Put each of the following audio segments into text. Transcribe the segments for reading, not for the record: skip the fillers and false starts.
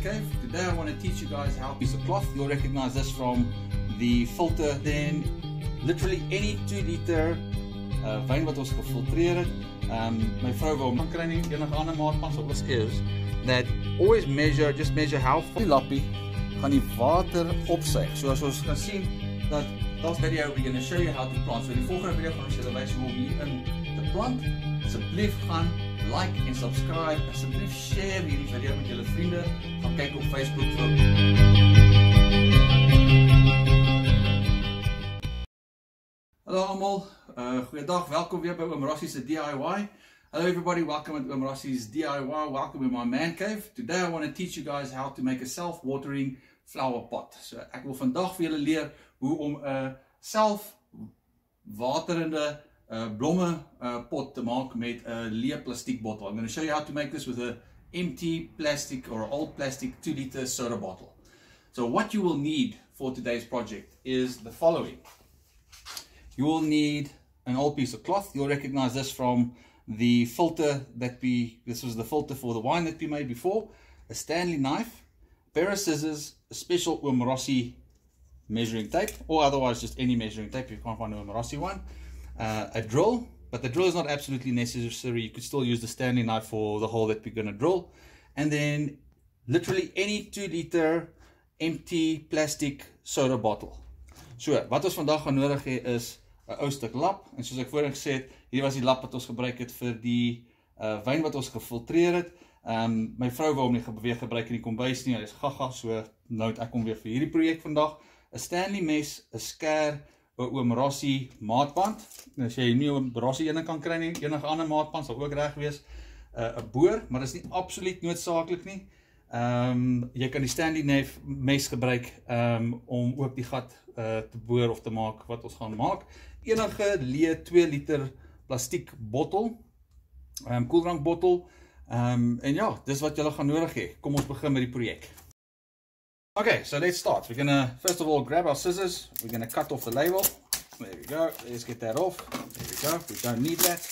cave. Today I want to teach you guys how to piece of cloth. You'll recognize this from the filter. Then literally any 2 liter wyn wat ons gefiltreer het. My vrou wil maar kry nie enige ander maatpas op ons is that always just measure how far die lappie gaan die water opsuig. So as ons kan sien dat that's video we're going to show you how to plant. So in die volgende video gaan ons julle wys hoe om hier in te plant. Asseblief gaan like en subscribe. Asseblief share hierdie video met julle vriende. Gaan kyk op Facebook vir Hallo almal, goeiedag, welkom weer by Oom Rossie's DIY. Hello everybody, welcome at Oom Rossie's DIY, welcome in my man cave. Today I want to teach you guys how to make a self-watering flower pot. So ek wil vandag vir julle leer hoe om 'n self-waterende blomme pot te maak met 'n leë plastiek bottel. I'm going to show you how to make this with an empty plastic or old plastic 2 liter soda bottle. So what you will need for today's project is the following. You will need an old piece of cloth. You'll recognize this from the filter this was the filter for the wine that we made before. A Stanley knife, a pair of scissors, a special Oom Rossie measuring tape, or otherwise just any measuring tape if you can't find an Oom Rossie one. A drill, but the drill is not absolutely necessary. You could still use the Stanley knife for the hole that we're going to drill. And then literally any 2 liter empty plastic soda bottle. So, wat ons vandag gaan nodig hê is 'n ou stuk lap, en soos ek voorheen gesê het, hier was die lap wat ons gebruik het vir die wyn wat ons gefiltreer het. My vrou wou hom nie weer gebruik in die kombuis nie, hy is gaga, so nou het ek hom weer vir hierdie projek vandag. 'n Stanley mes, 'n skêr, 'n Oom Rossie maatband. En as jy nie 'n Oom Rossie ene kan kry nie, enige ander maatband sal ook reg wees. 'n boor, maar dit is nie absoluut noodsaaklik nie. Jy kan die Stanley mes gebruik om ook die gat te boor of te maak wat ons gaan maak. Enige leë 2 liter plastiek bottel, koeldrank bottel, en ja, dis wat julle gaan nodig hê. Kom ons begin met die projek. Okay, so let's start. We're gonna first of all grab our scissors. We're gonna cut off the label. There we go. Let's get that off. There we go. We don't need that.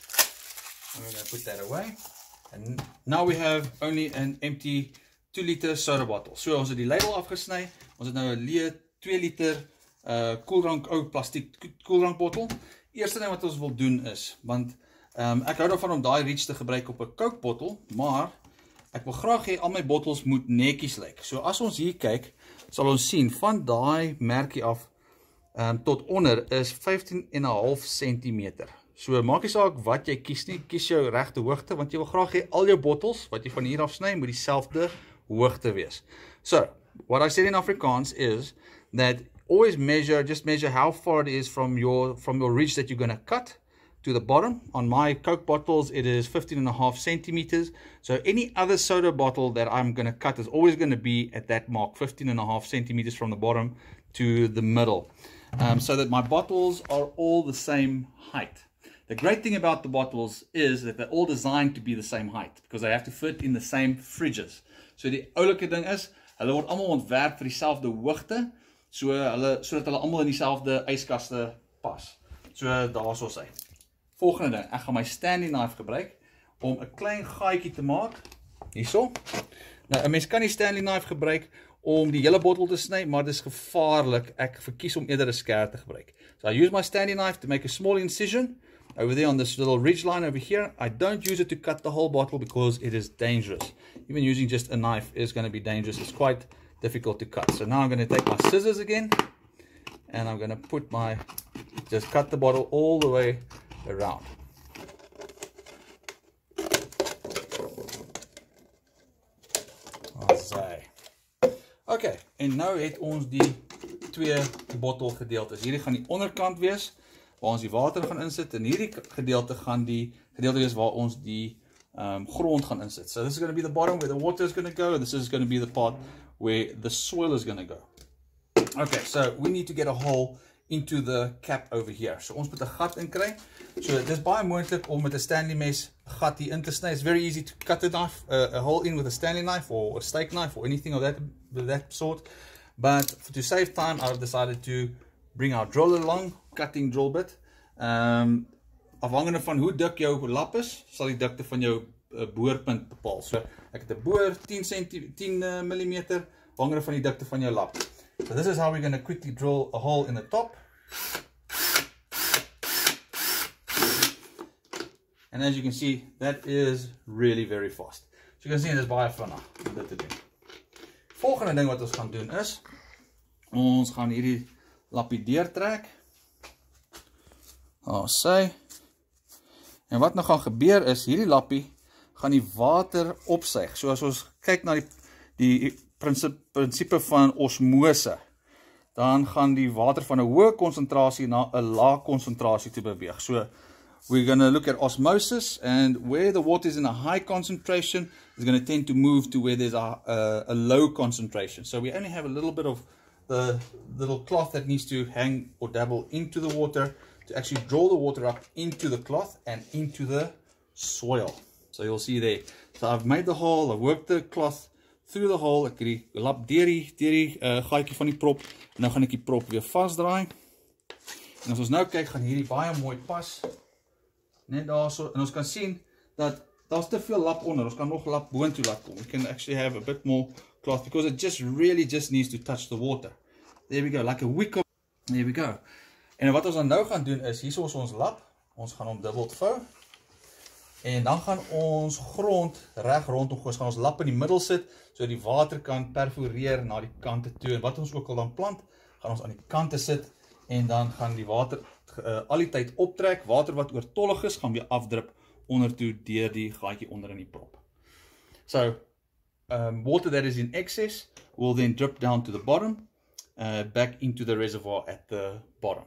And we're gonna put that away. And now we have only an empty 2 liter soda bottle. So ons het die label afgesny. Ons het nou 'n leë 2 liter koeldrank ou plastiek koeldrank bottel. Eerste ding wat ons wil doen is, want ek hou daarvan om daai reach te gebruik op 'n Coke bottel, maar ek wil graag hê al my bottels moet netjies lyk. So as ons hier kyk, sal ons sien van daai merkie af tot onder is 15,5 cm. So maak nie saak wat jy kies nie, kies jou regte hoogte, want jy wil graag hê al jou bottels wat jy van hier af sny moet dieselfde hoogte wees. So what I said in Afrikaans is that always just measure how far it is from your ridge that you're going to cut to the bottom. On my Coke bottles, it is 15,5 centimeters. So any other soda bottle that I'm going to cut is always going to be at that mark, 15,5 centimeters from the bottom to the middle. So that my bottles are all the same height. The great thing about the bottles is that they're all designed to be the same height because they have to fit in the same fridges. So die oulike ding is, hulle word almal ontwerp vir dieselfde hoogte, sodat hulle almal in dieselfde yskaste pas. So daar's ons hy. Volgende ding, ek gaan my Stanley knife gebruik om 'n klein gaatjie te maak. Hierso. Nou 'n mens kan die Stanley knife gebruik om die hele bottel te sny, maar dit is gevaarlik. Ek verkies om eerder 'n skêr te gebruik. So I use my Stanley knife to make a small incision over there on this little ridge line over here. I don't use it to cut the whole bottle because it is dangerous. Even using just a knife is going to be dangerous. It's quite difficult to cut. So now I'm going to take my scissors again and I'm going to just cut the bottle all the way around. Okay, en nou het ons die 2 bottel gedeeltes. Hierdie gaan die onderkant wees waar ons die water gaan insit en hierdie gedeelte gaan die gedeelte wees waar ons die grond gaan insit. So this is going to be the bottom where the water is going to go, and this is going to be the part where the soil is going to go. Okay, so we need to get a hole into the cap over here. So ons moet 'n gat in kry. So dis baie moontlik om met 'n Stanley mes gat hier in te sny. It's very easy to cut a hole in with a Stanley knife or a steak knife or anything of that sort. But to save time, I've decided to bring our drill along, cutting drill bit. Afhangende van hoe dik jou lap is, sal die dikte van jou boorpunt bepaal. So ek het 'n boor 10 mm hangende van die dikte van jou lap. So this is how we're going to quickly drill a hole in the top. And as you can see, that is really very fast. So you can see dit is baie vinnig om dit te doen. Volgende ding wat ons gaan doen is, ons gaan hierdie lappie deurtrek. Sy. En wat nou gaan gebeur is, hierdie lappie gaan die water opsuig. So as ons kyk na die prinsipie van osmose, dan gaan die water van 'n hoë konsentrasie na 'n lae konsentrasie toe beweeg. So we're going to look at osmosis, and where the water is in a high concentration is going to tend to move to where there's a low concentration. So we only have a little bit of the little cloth that needs to hang or dabble into the water to actually draw the water up into the cloth and into the soil. So you'll see there. So I've made the hole, I've worked the cloth through the hole, ek het die lap deur die gaatjie van die prop, en nou gaan ek die prop weer vasdraai. En as ons nou kyk, gaan hierdie baie mooi pas. Net daarso, en ons kan sien dat daar's te veel lap onder. Ons kan nog lap boontoe laat kom. We can actually have a bit more cloth because it really just needs to touch the water. There we go, like a wick of, there we go. En wat ons dan nou gaan doen is, hier is ons lap, ons gaan hom dubbel vou, en dan gaan ons grond reg rondom gooi, ons gaan ons lap in die middel sit, so die water kan perforeer na die kante toe, en wat ons ook al dan plant, gaan ons aan die kante sit, en dan gaan die water al die tyd optrek, water wat oortollig is, gaan weer afdrup onder toe deur die gaatjie onder in die prop. So, water that is in excess will then drip down to the bottom, back into the reservoir at the bottom.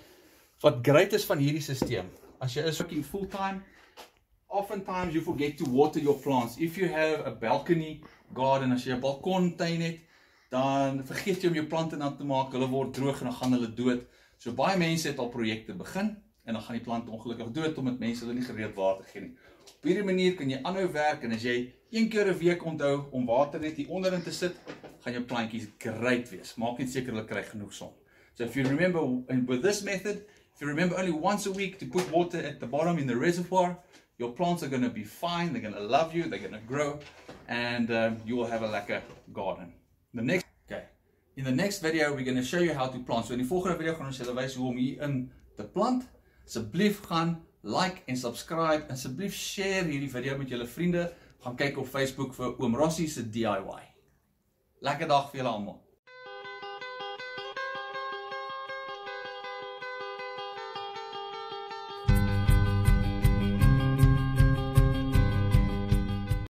Wat great is van hierdie systeem, as jy is working full time, oftentimes you forget to water your plants. If you have a balcony garden, as jy 'n balkontuin het, dan vergeet jy om jou plante nat te maak, hulle word droog en dan gaan hulle dood. So baie mense het al projekte begin, en dan gaan die plante ongelukkig dood, omdat mense hulle nie gereeld water gee nie. Op hierdie manier kan jy aanhou werk, en as jy 1 keer 'n week onthou om water net hier onderin te sit, gaan jou plantjies great wees. Maak net seker hulle kry genoeg son. So if you remember, and with this method, if you remember only once a week to put water at the bottom in the reservoir, your plants are going to be fine, they're going to love you, they're going to grow, and you will have a lekker garden. In the next video, we're going to show you how to plant. So in die volgende video gaan ons julle wys hoe om hierin te plant. Asseblief gaan like en subscribe, en asseblief share hierdie video met julle vriende. Gaan kyk op Facebook vir Oom Rossie se DIY. Lekker dag vir julle almal.